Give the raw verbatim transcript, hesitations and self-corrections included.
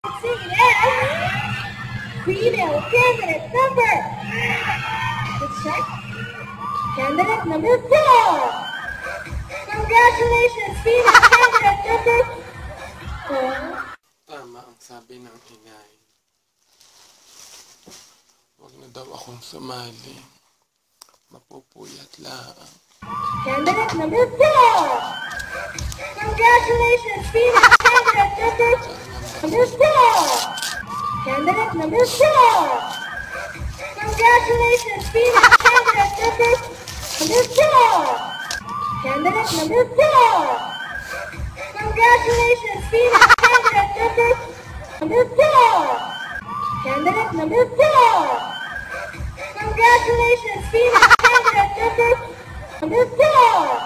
Seen as female candidate number. Let's check. Candidate number four. Congratulations, female candidate number four. Tama ang sabi ng inay. Huwag na daw akong sumali. Mapupuyat lang. Candidate number four. Congratulations, female candidate number number four. Candidate number four. Congratulations, female candidate number number four. Candidate number four. Congratulations, female candidate number number four. Candidate number four. Congratulations, female candidate number number four.